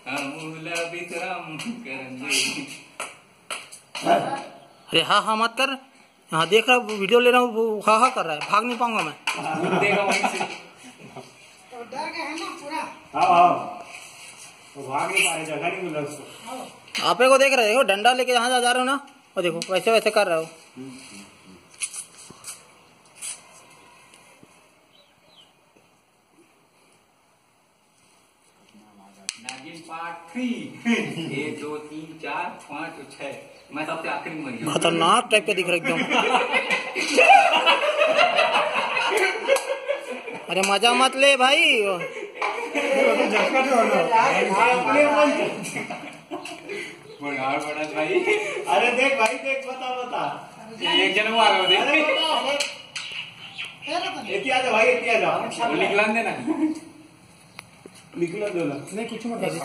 अरे हाँ हाँ मत कर। हाँ देख रहा हूँ, वीडियो ले रहा हूँ, वो हाँ हाँ कर रहा है, भाग नहीं पाऊंगा मैं। देगा वहीं से। तो डर गए हैं ना पूरा। हाँ तो भाग नहीं पा रहे, जगह नहीं मिल रहा उसको। आपे को देख रहे हो, डंडा लेके जहाँ जा रहे हो ना, और देखो वैसे वैसे कर रहे हो। नागिन पार्ट 3 1 2 3 4 5 6 मैं सबसे आखिरी में मर गया। खतरनाक टाइप का दिख रहा एकदम। अरे मजा मत ले भाई। बड़ा भाई। अरे देख भाई देख, बता एक जन्म आ गया देख। इतनी आ जा भाई, इतनी आ जा। वो निकला देना, निकला दो ना। नहीं कुछ मत निकाल।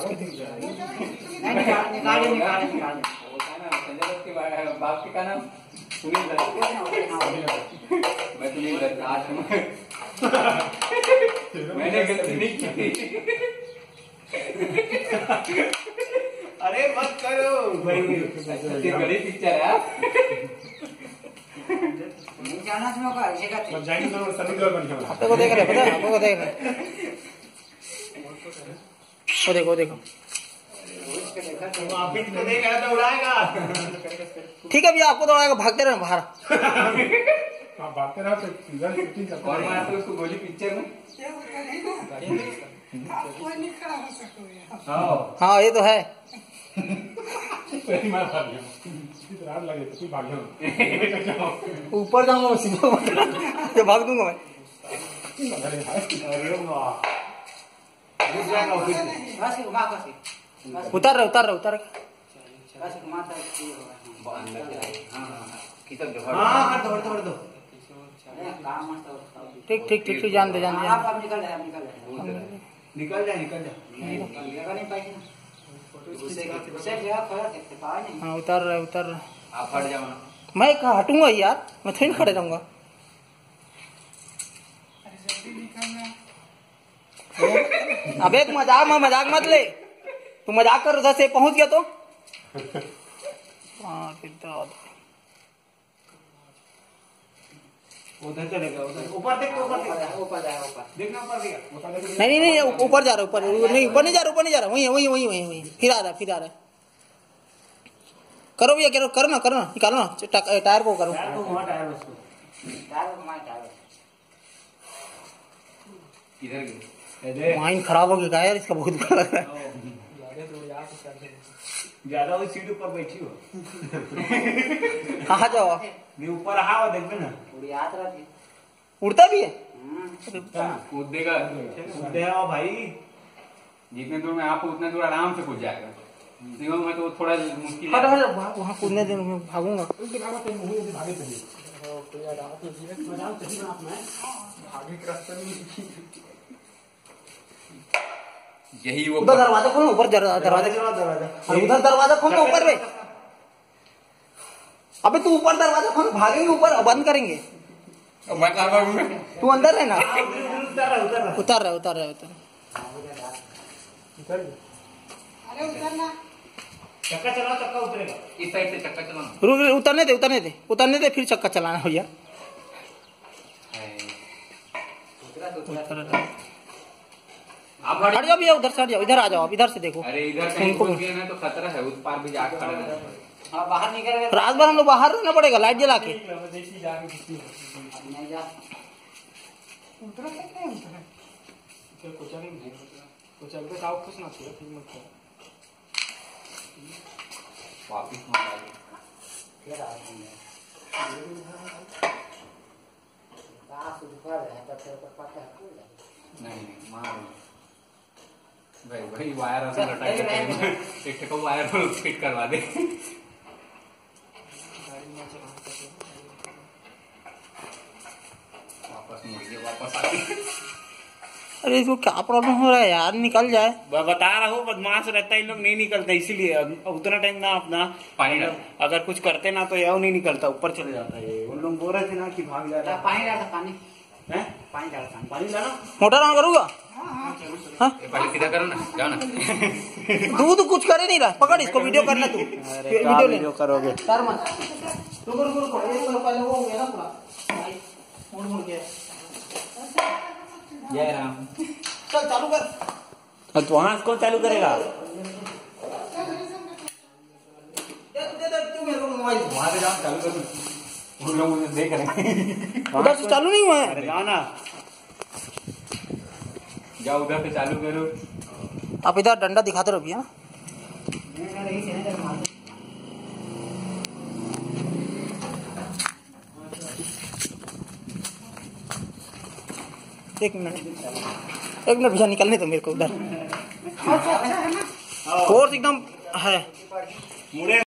होता है ना संजय दत्त के बाप के का नाम सुनील दत्त। मैं सुनील दत्त आज मैंने गलती नहीं की। अरे मत करो भाई, बड़ी पिक्चर है। आपे को देख रहे, पता है आपे को देख रहे। वो देखो देखो, आप इसको देख रहा तो उड़ाएगा। ठीक है भैया, आपको दौड़ाएगा, भागते रहे बाहर। भागते रहो तो शूटिंग करते और मारा तो उसको गोली पिक्चर में। कोई नहीं खड़ा हो सकता। हाँ ये तो है। पहली बार भाग गया, रात लगे तो भाग गया। ऊपर जाऊंगा सीधा तो भाग दूंगा मैं। अरे वाह, उतर रहे उतर रहे उतर रहे। हाँ दौड़ दो। ठीक ठीक ठीक ठीक, जान दे जान दे। निकल जा। हाँ उतर रहे उतर रहे। आप हट जाओ ना। मैं कहाँ हटूंगा यार, मैं थोड़ी खड़े रहूंगा। अब एक मजाक मत ले, तू मजाक कर, उधर से पहुंच गया तो। उधर चलेगा, ऊपर देख, ऊपर देखना, ऊपर देखा। नहीं ऊपर जा रहा, ऊपर नहीं जा रहा, वही फिर आ रहा। करो भैया, करो ना निकालो ना टायर को, करो माइंड खराब हो गया यार इसका, बहुत बुरा लग रहा है। ज्यादा वो सीट ऊपर बैठी हो। कहाँ जाओ नहीं ऊपर आओ, देखते ना उड़ता भी है। कूद देगा भाई, जितने दूर में आप उतना दूर आराम से कूद जाएगा। में तो थोड़ा मुश्किल है। वहाँ कूदने दे, मैं भागूंगा। यही वो उधर दरवाजा खोलो, ऊपर दरवाजा, उधर दरवाजा खोलो ऊपर में। अबे तू ऊपर दरवाजा खोलो, भागेंगे ऊपर, बंद करेंगे। तू अंदर है ना। उतर रहे अरे उतरना। चक्का चलाओ, चक्का उतरेगा। इस साइड से चक्का चलाना। रुक, उतरने दे फिर चक्का चलाना भैया। आप हट जाओ भैया, उधर से हट जाओ, इधर आ जाओ, आप इधर से देखो। अरे इधर कहीं घुस गए ना तो खतरा है, उस पार भी जाकर खड़ा रहना। हाँ बाहर निकल गए। रात भर हम लोग बाहर रहना पड़ेगा लाइट जला के। उतरा कैसे उतरा? वापिस नहीं मार भाई वायर एक को वायर फिट करवा दे। वापस आके अरे इसको क्या प्रॉब्लम हो रहा है यार, निकल जाए। बता रहा हूँ, बदमाश रहता है, इन लोग नहीं निकलता, इसीलिए उतना टाइम ना अपना पानी डाल। अगर कुछ करते ना तो यह नहीं निकलता, ऊपर चले जाता है। उन लोग बोल रहे थे ना कि भाग जा रहा है। पानी डालता, पानी है, पानी डालता। पानी डालो। मोटर ऑन करूंगा। हाँ ये पहले सीधा करो ना, जाओ ना। तू तो कुछ करे नहीं रहा, पकड़ इसको, वीडियो करना तू, वीडियो ले करोगे सर मत रुको रुको रुको, एक बार पहले वो हो गया ना पूरा मुड़ मुड़ के। जय राम। चल चालू कर। तो वहां कौन चालू करेगा? दे तू मेरे को मोबाइल वहां से जाओ, चालू करो। उन लोग मुझे देख रहे हैं। उधर से चालू नहीं हुआ है। अरे जाओ ना। जाओ उधर से चालू करो। आप इधर डंडा दिखाते रहो भैया। एक मिनट भैया, निकलने दो मेरे को उधर। फोर्स एकदम है। मुड़े